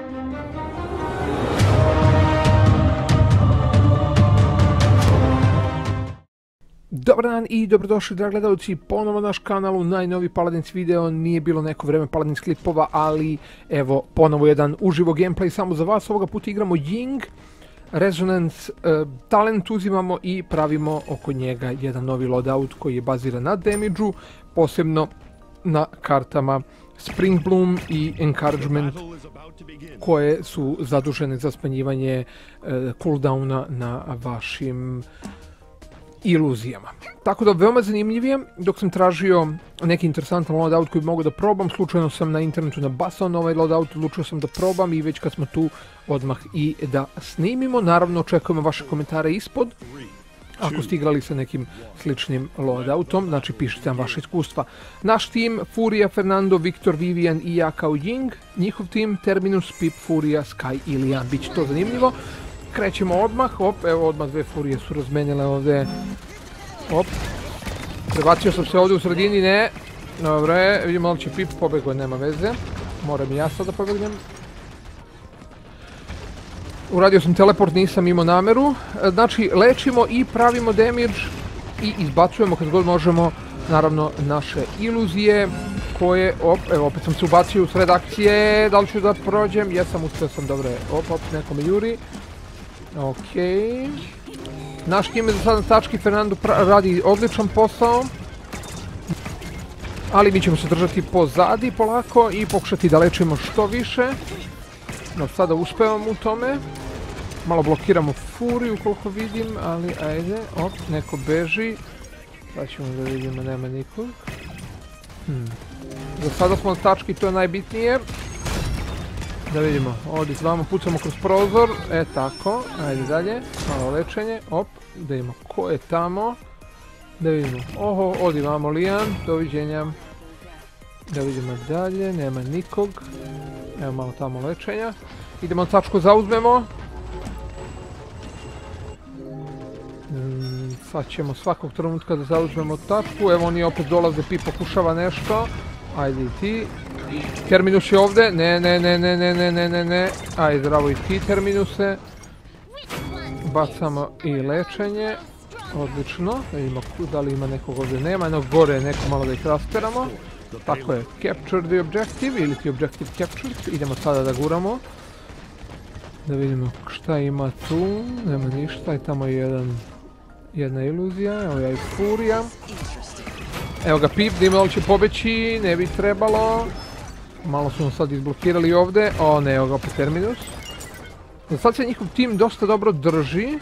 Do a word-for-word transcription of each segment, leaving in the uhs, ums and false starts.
Dobar dan i dobrodošli dragi gledalci ponovo na naš kanal u najnoviji Paladins video. Nije bilo neko vreme Paladins klipova, ali evo ponovo jedan uživo gameplay samo za vas. Ovoga puta igramo Ying, Resonance, uh, talent uzimamo i pravimo oko njega jedan novi loadout koji je baziran na damage-u, posebno na kartama Spring Bloom i Encouragement koje su zadužene za smanjivanje uh, cooldowna na vašim iluzijama. Tako da veoma zanimljivije. Dok sam tražio neki interesantan loadout koji bi mogu da probam, slučajno sam na internetu nabasao na ovaj loadout, odlučio sam da probam i već kad smo tu odmah i da snimimo. Naravno očekujemo vaše komentare ispod. Ako ste igrali sa nekim sličnim loadoutom, znači pišite nam vaše iskustva. Naš tim, Furia, Fernando, Viktor, Vivian i ja kao Ying. Njihov tim, Terminus, Pip, Furia, Sky i Lian. Biće to zanimljivo. Krećemo odmah, op, evo odmah dve Furije su razmenjale ovdje, op, prebacio sam se ovdje u sredini, ne, dobre, vidimo li će Pip pobegao, nema veze, moram i ja sad da pobegnem. Uradio sam teleport, nisam imao nameru, znači lečimo i pravimo damage i izbacujemo kad god možemo, naravno, naše iluzije koje, op, evo opet sam se ubacio u sred akcije, da li ću da prođem, jesam, uspio sam, dobre, op, op, neko me juri. Okej, naš tim je za sad na tački, Fernando radi odličan posao, ali mi ćemo se držati pozadi polako i pokušati da lečimo što više. No sada uspevamo u tome, malo blokiramo Furiju koliko vidim, ali ajde, op, neko beži, sad ćemo da vidimo, nema nikog. Hmm. Za sada smo na tački, to je najbitnije. Da vidimo, ovdje zvamo, pucamo kroz prozor, e tako, ajde dalje, malo lečenje, op, da vidimo ko je tamo, da vidimo, oho, ovdje imamo Lian, doviđenja, da vidimo dalje, nema nikog, evo malo tamo lečenja, idemo na tačku, zauzmemo, mm, sad ćemo svakog trenutka da zauzmemo tačku, evo oni opet dolaze, Pip pokušava nešto, ajde i ti. Terminus je ovdje, ne, ne, ne, ne, ne, ne, ne, ne, ne, ajde zdravo i ti Terminuse. Bacamo i lečenje, odlično, da vidimo da li ima nekog ovdje, nema, jednog gore neko malo da ih rasteramo. Tako je, capture the objective ili ti objective captured, idemo sada da guramo. Da vidimo šta ima tu, nema ništa i tamo je jedan, jedna iluzija, evo ja i Furija. Evo ga Pip, da ima li će pobeći, ne bi trebalo. Malo su nam sad izblokirali ovdje, o ne, evo ga opet Terminus. Za sad se njihov tim dosta dobro drži.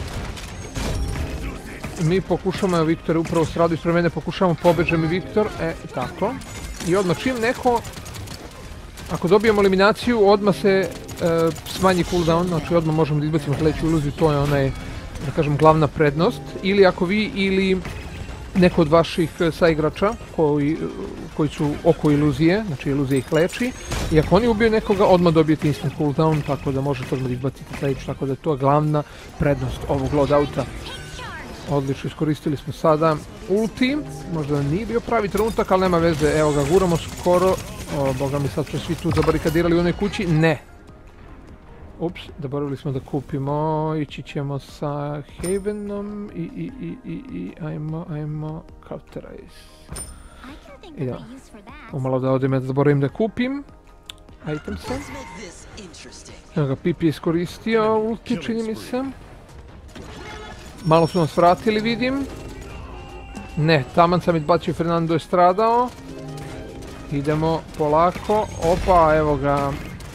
Mi pokušamo, evo Viktor je upravo sradu ispred mene, pokušamo pobeđe mi Viktor, e tako. I odmah čim neko, ako dobijemo eliminaciju, odmah se e, smanji cooldown, znači odmah možemo da izbacimo sledeću iluziju, to je onaj, da kažem, glavna prednost. Ili ako vi ili neko od vaših saigrača koji, koji su oko iluzije, znači iluzija ih leči, i ako oni ubiju nekoga, odmah dobijete instant cooldown, tako da možete odmah izbaciti sledeću, tako da je to glavna prednost ovog loadouta. Odlično, iskoristili smo sada ulti, možda nije bio pravi trenutak, ali nema veze, evo ga, guramo skoro, o boga mi sad smo svi tu zabarikadirali u onoj kući, ne! Ups, zaboravili smo da kupimo, ići ćemo sa Havenom i, i, i, i, i, ajmo, ajmo, Cauterize. Idemo, umalo da odim, da zaboravim da kupim, itemsa. Evo ga, Pip je iskoristio ulti, čini mi se. Malo su nas vratili, vidim. Ne, taman sam izbacio, Fernando je stradao. Idemo polako, opa, evo ga.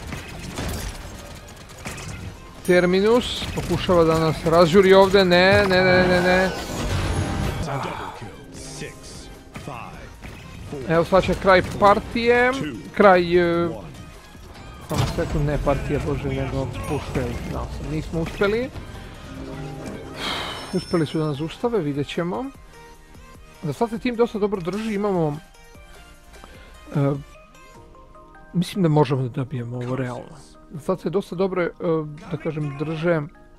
Terminus, pokušava da nas razžuri ovdje, ne, ne, ne, ne, ne. Evo sad će kraj partije, kraj... Samo sekund, ne partije, bože, nego puštaju, nismo uspjeli. Uspjeli su da nas ustave, vidjet ćemo. Za sad se tim dosta dobro drži, imamo... Mislim da možemo da dobijemo ovo realno. Sad se dosta dobro, da kažem, drže...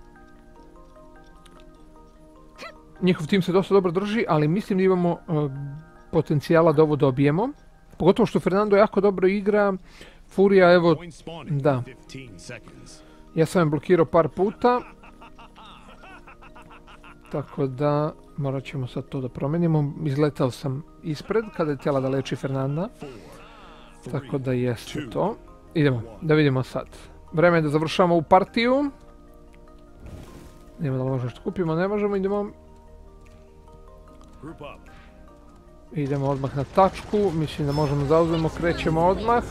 Njihov tim se dosta dobro drži, ali mislim da imamo potencijala da ovo dobijemo. Pogotovo što Fernando jako dobro igra, Furija, evo, da. Ja sam je blokirao par puta. Tako da, morat ćemo sad to da promenimo. Izletao sam ispred kada je htjela da leči Fernanda. Tako da jeste to. Idemo, da vidimo sad. Vreme je da završamo ovu partiju. Idemo da možemo što kupimo, ne možemo, idemo. Idemo odmah na tačku, mislim da možemo zauzmemo, krećemo odmah.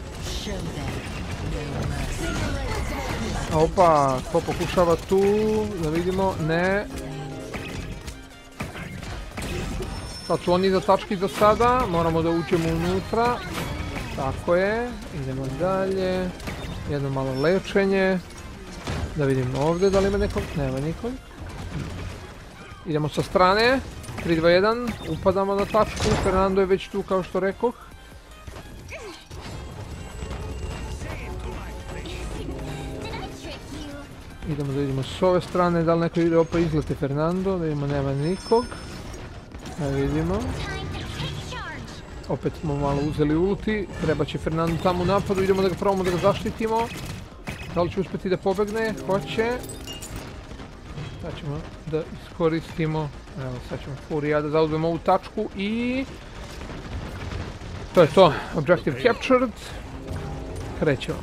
Opa, ko pokušava tu, da vidimo, ne. Sad su oni za tački za sada, moramo da uđemo unutra. Tako je, idemo dalje. Jedno malo lečenje. Da vidimo ovdje da li ima nekog, nema nikog. Idemo sa strane, tri dva jedan, upadamo na tačku, Fernando je već tu kao što rekoh. Idemo da vidimo s ove strane, da li neko ide, opa izlete Fernando, da vidimo nema nikog. Da vidimo. Opet smo malo uzeli ulti, treba će Fernando tamo u napadu, idemo da ga probamo da ga zaštitimo. Da li će uspjeti da pobegne? Hoće. Sad ćemo da iskoristimo, evo sad ćemo Furija da zauzmemo ovu tačku i... To je to, objective captured. Krećemo.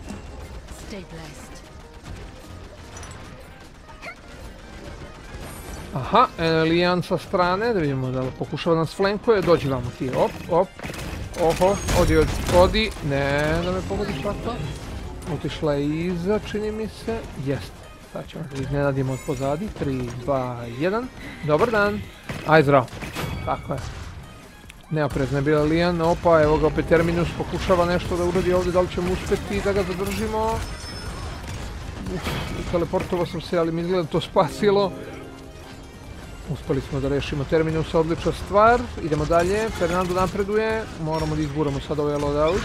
Aha, Lian sa strane, da vidimo da li pokušava nas flankuje, dođi vamo ti, op, op, oho, odi, odi, odi, ne, da me pogodiš tako. Otišla je iza, čini mi se, jeste, sad ćemo da iznenadimo od pozadi, tri, dva, jedan, dobar dan, aj zdravo, tako je. Neoprezna je bila Lian, opa, evo ga opet Terminus pokušava nešto da uradi ovdje, da li ćemo uspjeti da ga zadržimo. Teleportovao sam se, ali mi izgleda to spasilo. Uspeli smo da rešimo Terminusa, odlična stvar. Idemo dalje, Fernando napreduje, moramo da izguramo sad ovaj loadout.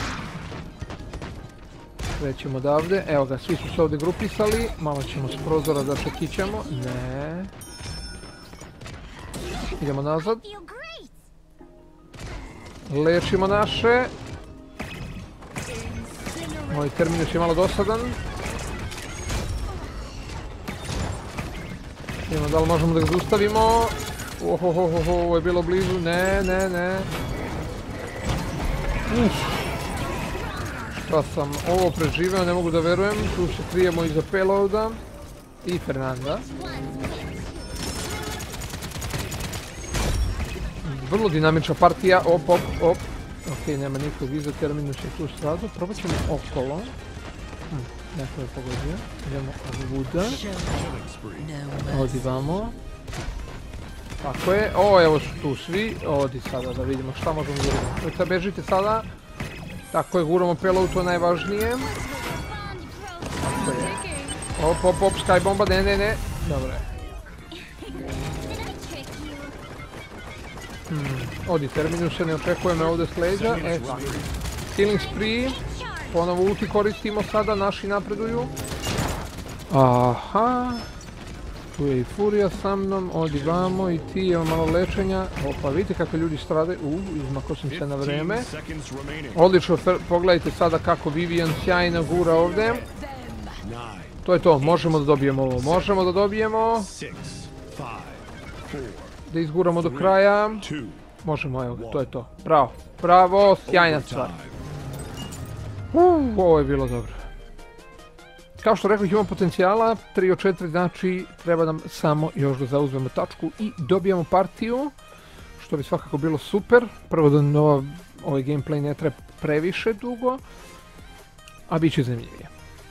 Krećemo odavde, evo ga, svi su se ovdje grupisali, malo ćemo s prozora da čekićemo, ne. Idemo nazad. Lečimo naše. Moj Terminus je malo dosadan. Idemo, da li možemo da ga zaustavimo? Ohohoho, ovo je bilo blizu, ne, ne, ne. Uf. Šta sam ovo preživeo, ne mogu da verujem. Tu se krijemo iza payloada. I Fernanda. Vrlo dinamična partija, op, op, op. Ok, nema nikog iza, Terminus je tu stradao. Probat ćemo okolo. Hm, neko je pogodio. Idemo ovuda. Odi vamo. Tako je. O, evo su tu svi. Odi sada da vidimo šta možemo da vidimo. Sada bežite sada. Tako je, guramo payload, to je najvažnije. Tako je. Op, op, op, sky bomba, ne, ne, ne. Dobro je. Hmm, odi Terminuse, ne očekuje me ovdje s leđa. E, tako. Killing spree. Ponovo ulti koristimo sada, naši napreduju. Aha. Tu je i Furija sa mnom, odi vamo i ti, evo malo lečenja. Opa, vidite kako ljudi strade. U, izmako sam se na vreme. Odlično, pogledajte sada kako Vivian sjajno gura ovdje. To je to, možemo da dobijemo ovo, možemo da dobijemo. Da izguramo do kraja. Možemo, evo ga, to je to. Bravo, bravo, sjajna stvar. Uuu, ovo je bilo dobro. Kao što rekao, imamo potencijala, tri od četiri, znači treba nam samo još da zauzmemo tačku i dobijamo partiju, što bi svakako bilo super. Prvo da nova, ovaj gameplay ne treba previše dugo, a bit će zanimljivije.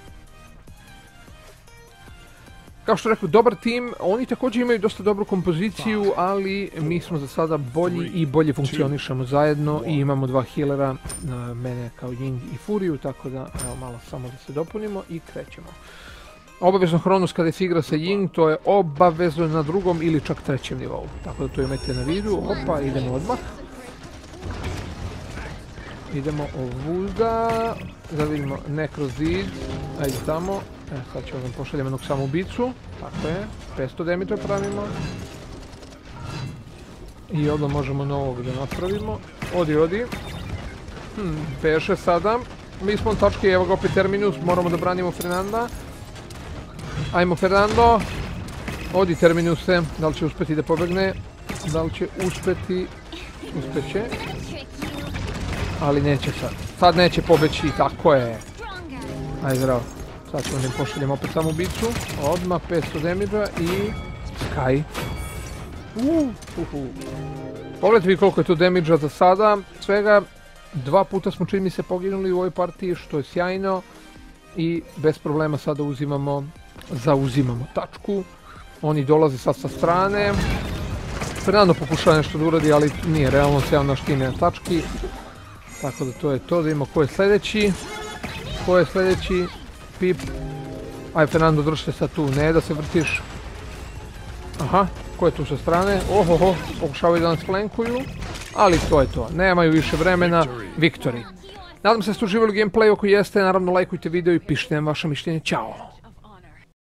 Kao što rekao, dobar tim, oni također imaju dosta dobru kompoziciju, ali mi smo za sada bolji i bolje funkcionišemo zajedno i imamo dva healera, mene kao Ying i Furiju, tako da evo malo samo da se dopunimo i krećemo. Obavezno Hronus kada se igra sa Ying, to je obavezno na drugom ili čak trećem nivou, tako da to imajte na vidu. Opa, idemo odmah. Idemo ovuda, da vidimo ne kroz zid, ajde tamo. E, sad ćemo da pošaljemo jednog samoubicu, tako je, petsto damage pravimo. I odmah možemo novog da napravimo. Odi, odi. Hm, peše sada. Mi smo na tački, evo ga opet Terminus, moramo da branimo Fernanda. Ajmo Fernando. Odi Terminuse, da li će uspjeti da pobegne? Da li će uspjeti? Uspjeće. Ali neće sad. Sad neće pobeći, tako je. Ajde, zdravo. Sad ćemo da im pošaljemo opet samo ubicu. Odmah petsto damage-a i... Sky. Uh, uh, uh. Pogledajte vi koliko je tu damage-a za sada. Svega dva puta smo čini mi se poginuli u ovoj partiji, što je sjajno. I bez problema sada uzimamo, zauzimamo tačku. Oni dolaze sad sa strane. Fernando pokušava nešto da uradi, ali nije realno sjajno naš tim na tački. Tako da to je to, da vidimo ko je sljedeći. Ko je sljedeći? Pip. Aj Fernando, držite sad tu, ne da se vrtiš. Aha, ko je tu sa strane? Ohoho, pokušavaju da nas flankuju. Ali to je to, nemaju više vremena. Victory. Nadam se da ste uživali u gameplayu, ako jeste, naravno lajkujte video i pišite nam vaše mišljenje. Ćao!